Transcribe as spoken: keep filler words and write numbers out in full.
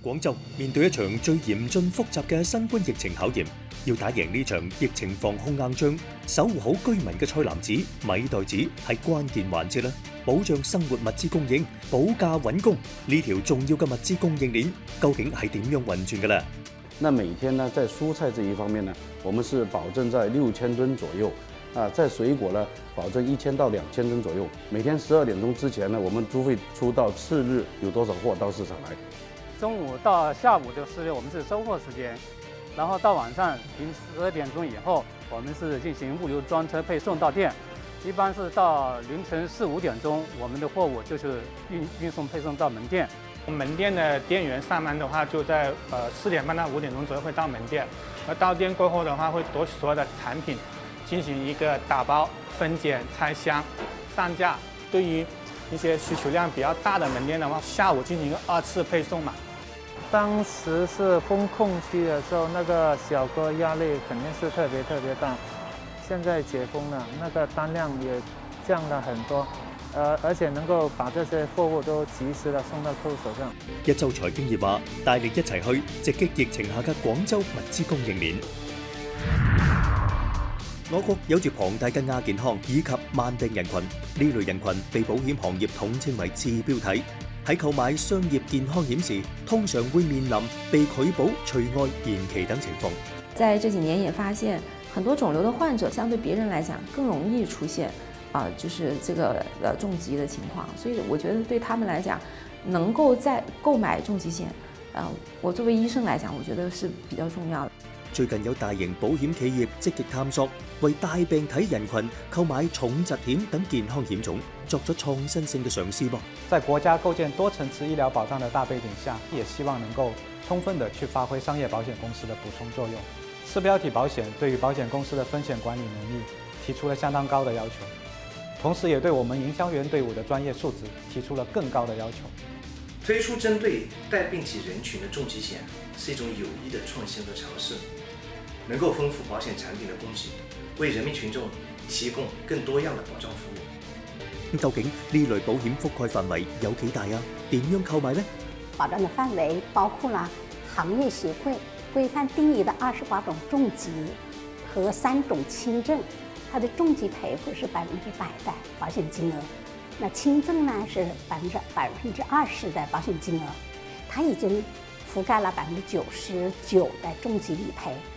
廣州面對一場最嚴峻複雜嘅新冠疫情考驗，要打贏呢場疫情防控硬仗，守護好居民嘅菜籃子、米袋子係關鍵環節啦。保障生活物資供應、保價穩供呢條重要嘅物資供應鏈，究竟係點樣運轉嘅呢？ 那每天呢，在蔬菜這一方面呢，我們是保證在六千噸左右。 啊，在水果呢，保證一千到兩千噸左右。每天十二點鐘之前呢，我們都會出到次日有多少貨到市場來。 中午到下午的是我們是收貨時間，然後到晚上零十二點鐘以後，我們是進行物流專車配送到店。一般是到凌晨四五點鐘，我們的貨物就是運運送配送到門店。 門店的店員上班的話，就在呃四點半到五點鐘左右會到門店，而到店過後的話，會奪取所有的產品。 進行一個打包、分揀、拆箱、上架。對於一些需求量比較大的門店的話，下午進行一個二次配送嘛。 當時是封控區的時候，那個小哥壓力肯定是特別特別大。現在解封了，那個單量也降了很多，呃，而且能夠把這些貨物都及時的送到客戶手上。 一周財經業話，大力一齊去直擊疫情下嘅廣州物資供應鏈。 我國有住龐大嘅亞健康以及慢病人群，呢類人群被保險行業統稱為次標體。喺購買商業健康險時，通常會面臨被拒保、除外、延期等情況。 在這幾年也發現，很多腫瘤的患者相對別人來講更容易出現啊、呃，就是這個呃重疾的情況。所以我覺得對他們來講，能夠在購買重疾險，呃，我作為醫生來講，我覺得是比較重要的。 最近有大型保險企業積極探索，為大病體人群購買重疾險等健康險種，作咗創新性嘅嘗試噃。 在國家構建多層次醫療保障的大背景下，也希望能夠充分地去發揮商業保險公司的補充作用。次標體保險對於保險公司的風險管理能力提出了相當高的要求，同時也對我們營銷員隊伍的專業素質提出了更高的要求。 推出針對帶病體人群的重疾險是一種有益的創新和嘗試。 能夠豐富保險產品的供給，為人民群眾提供更多樣的保障服務。 咁究竟呢類保險覆蓋範圍有幾大啊？點樣購買呢？ 保障的範圍包括了行業協會規範定義的二十八種重疾和三種輕症，它的重疾賠付是百分之百的保險金額，那輕症呢是百分之百分之二十的保險金額，它已經覆蓋了百分之九十九的重疾理賠。